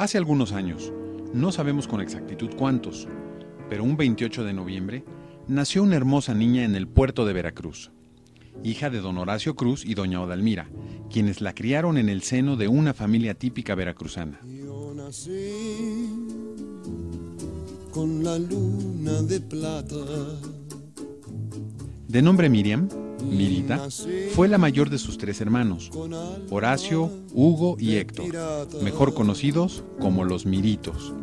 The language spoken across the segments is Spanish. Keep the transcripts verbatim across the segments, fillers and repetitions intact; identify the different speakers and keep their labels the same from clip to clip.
Speaker 1: Hace algunos años, no sabemos con exactitud cuántos, pero un veintiocho de noviembre, nació una hermosa niña en el puerto de Veracruz, hija de don Horacio Cruz y doña Odalmira, quienes la criaron en el seno de una familia típica veracruzana.
Speaker 2: Yo nací con la luna de plata.
Speaker 1: De nombre Miriam, Mirita, fue la mayor de sus tres hermanos, Horacio, Hugo y Héctor, mejor conocidos como los Miritos.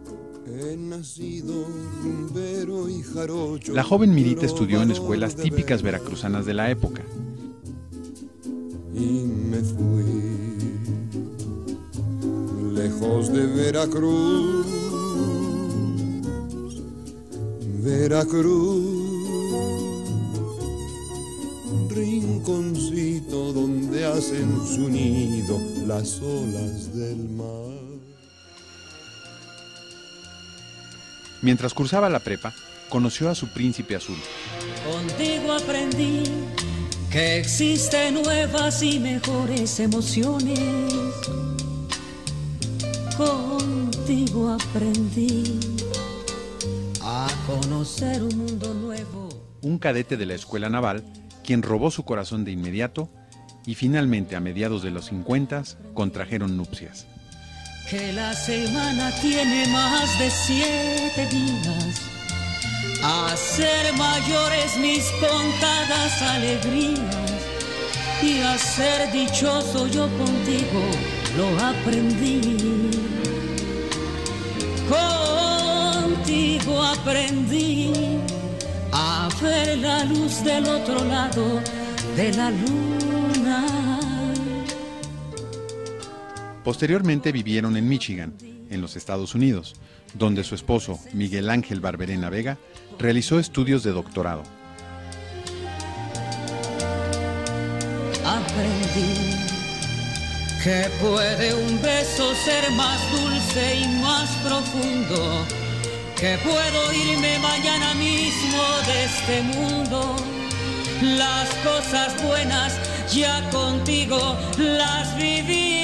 Speaker 1: La joven Mirita estudió en escuelas típicas veracruzanas de la época.
Speaker 2: Y me fui lejos de Veracruz, Veracruz, rinconcito donde hacen su nido las olas del mar.
Speaker 1: Mientras cursaba la prepa, conoció a su príncipe azul.
Speaker 3: Contigo aprendí que existen nuevas y mejores emociones. Contigo aprendí a conocer un mundo nuevo.
Speaker 1: Un cadete de la escuela naval, quien robó su corazón de inmediato y finalmente a mediados de los cincuentas contrajeron nupcias.
Speaker 3: Que la semana tiene más de siete días, a ser mayores mis contadas alegrías, y a ser dichoso yo contigo lo aprendí. Contigo aprendí a ver la luz del otro lado de la luna.
Speaker 1: Posteriormente vivieron en Michigan, en los Estados Unidos, donde su esposo, Miguel Ángel Barberena Vega, realizó estudios de doctorado.
Speaker 3: Aprendí que puede un beso ser más dulce y más profundo, que puedo irme mañana mismo de este mundo. Las cosas buenas ya contigo las viví.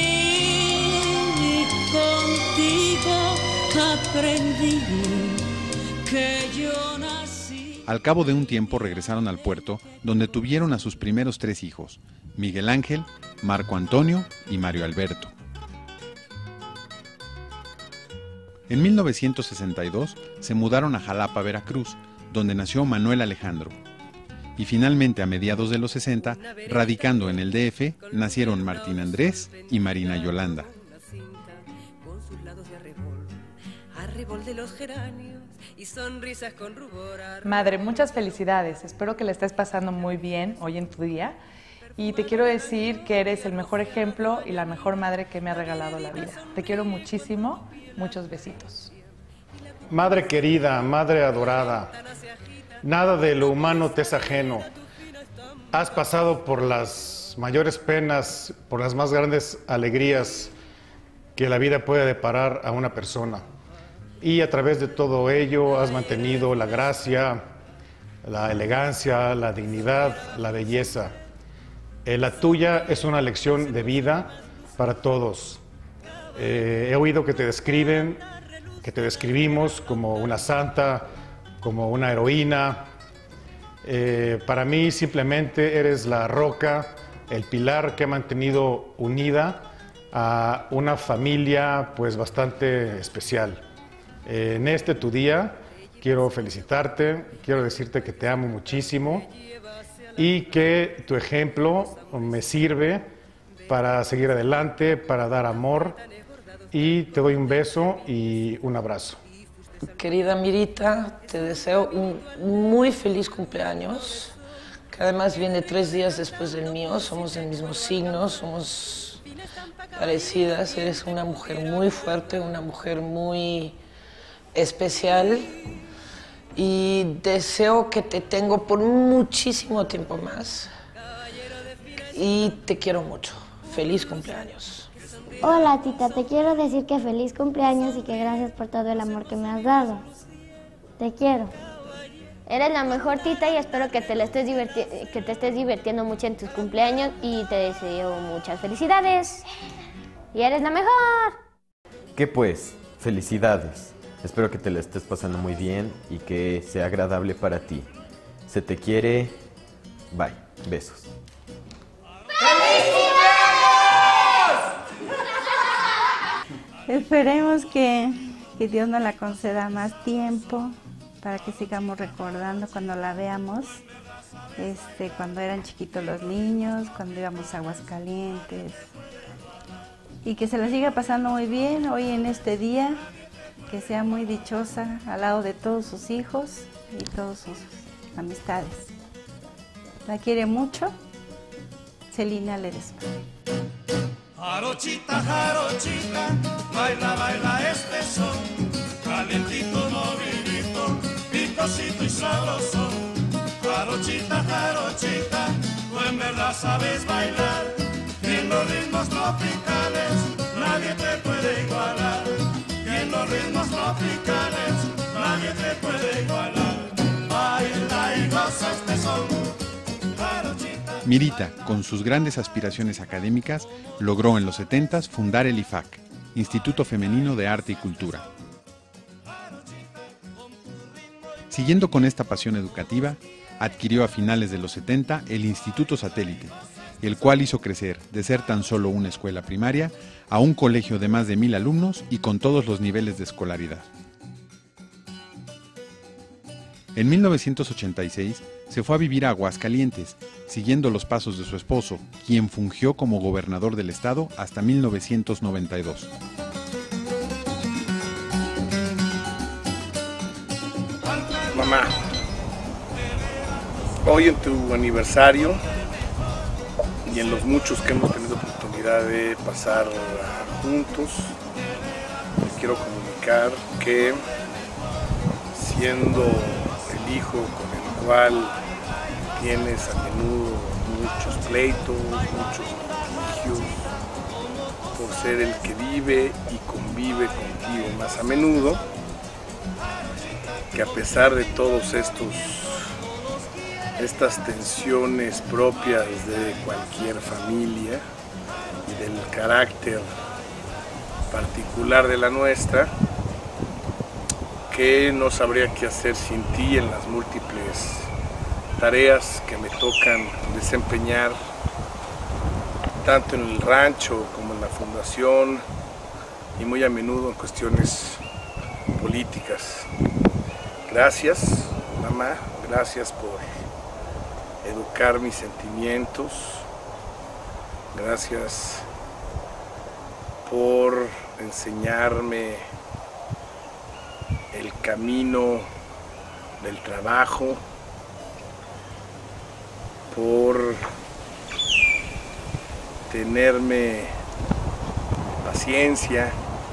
Speaker 3: Contigo aprendí que yo nací.
Speaker 1: Al cabo de un tiempo regresaron al puerto, donde tuvieron a sus primeros tres hijos, Miguel Ángel, Marco Antonio y Mario Alberto. En mil novecientos sesenta y dos se mudaron a Jalapa, Veracruz, donde nació Manuel Alejandro. Y finalmente a mediados de los sesenta, radicando en el D F, nacieron Martín Andrés y Marina Yolanda.
Speaker 4: Madre, muchas felicidades. Espero que le estés pasando muy bien hoy en tu día. Y te quiero decir que eres el mejor ejemplo y la mejor madre que me ha regalado la vida. Te quiero muchísimo. Muchos besitos.
Speaker 5: Madre querida, madre adorada, nada de lo humano te es ajeno. Has pasado por las mayores penas, por las más grandes alegrías que la vida puede deparar a una persona. Y a través de todo ello has mantenido la gracia, la elegancia, la dignidad, la belleza. Eh, la tuya es una lección de vida para todos. Eh, he oído que te describen, que te describimos como una santa, como una heroína. Eh, para mí simplemente eres la roca, el pilar que ha mantenido unida a una familia pues bastante especial. Eh, en este tu día quiero felicitarte, quiero decirte que te amo muchísimo y que tu ejemplo me sirve para seguir adelante, para dar amor, y te doy un beso y un abrazo.
Speaker 6: Querida Mirita, te deseo un muy feliz cumpleaños, que además viene tres días después del mío. Somos del mismo signo, somos parecidas. Eres una mujer muy fuerte, una mujer muy especial, y deseo que te tengo por muchísimo tiempo más. Y te quiero mucho. Feliz cumpleaños.
Speaker 7: Hola, tita, te quiero decir que feliz cumpleaños y que gracias por todo el amor que me has dado. Te quiero.
Speaker 8: Eres la mejor, tita, y espero que te, la estés diverti- que te estés divirtiendo mucho en tus cumpleaños, y te deseo muchas felicidades. Y eres la mejor.
Speaker 9: ¿Qué pues? Felicidades. Espero que te la estés pasando muy bien y que sea agradable para ti. Se te quiere. Bye. Besos.
Speaker 10: Esperemos que, que Dios nos la conceda más tiempo para que sigamos recordando cuando la veamos, este, cuando eran chiquitos los niños, cuando íbamos a Aguascalientes. Y que se la siga pasando muy bien hoy en este día, que sea muy dichosa al lado de todos sus hijos y todas sus amistades. La quiere mucho, Celina Ledesma.
Speaker 11: Jarochita, jarochita, baila, baila este son, calientito, movidito, picosito y sabroso. Jarochita, jarochita, tú en verdad sabes bailar, y en los ritmos tropicales nadie te puede igualar, y en los ritmos tropicales nadie te puede igualar. Baila y goza este son.
Speaker 1: Mirita, con sus grandes aspiraciones académicas, logró en los setentas fundar el I F A C, Instituto Femenino de Arte y Cultura. Siguiendo con esta pasión educativa, adquirió a finales de los setenta el Instituto Satélite, el cual hizo crecer de ser tan solo una escuela primaria a un colegio de más de mil alumnos y con todos los niveles de escolaridad. En mil novecientos ochenta y seis se fue a vivir a Aguascalientes, siguiendo los pasos de su esposo, quien fungió como gobernador del estado hasta mil novecientos noventa y dos.
Speaker 12: Mamá, hoy en tu aniversario y en los muchos que hemos tenido oportunidad de pasar juntos, te quiero comunicar que siendo el hijo con el cual tienes a menudo muchos pleitos, muchos litigios, por ser el que vive y convive contigo más a menudo, que a pesar de todos estos estas tensiones propias de cualquier familia y del carácter particular de la nuestra, que no sabría qué hacer sin ti en las múltiples tareas que me tocan desempeñar, tanto en el rancho como en la fundación y muy a menudo en cuestiones políticas. Gracias, mamá, gracias por educar mis sentimientos, gracias por enseñarme el camino del trabajo, por tenerme paciencia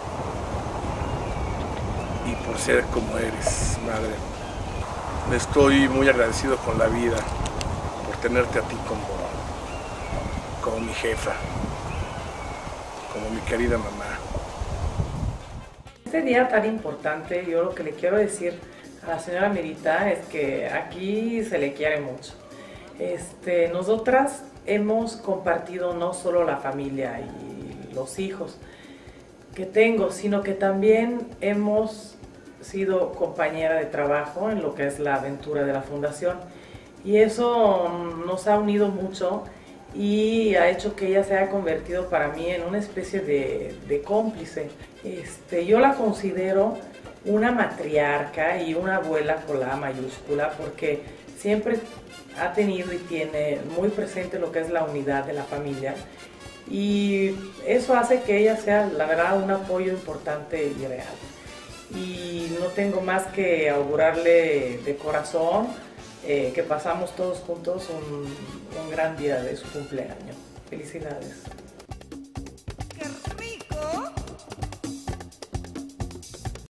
Speaker 12: y por ser como eres, madre. Estoy muy agradecido con la vida por tenerte a ti como, como mi jefa, como mi querida mamá.
Speaker 13: Este día tan importante, yo lo que le quiero decir a la señora Mirita es que aquí se le quiere mucho. Este, nosotras hemos compartido no solo la familia y los hijos que tengo, sino que también hemos sido compañera de trabajo en lo que es la aventura de la fundación, y eso nos ha unido mucho y ha hecho que ella se haya convertido para mí en una especie de, de cómplice. Este, yo la considero una matriarca y una abuela con la A mayúscula, porque siempre ha tenido y tiene muy presente lo que es la unidad de la familia, y eso hace que ella sea, la verdad, un apoyo importante y real. Y no tengo más que augurarle de corazón eh, que pasamos todos juntos un, un gran día de su cumpleaños. Felicidades.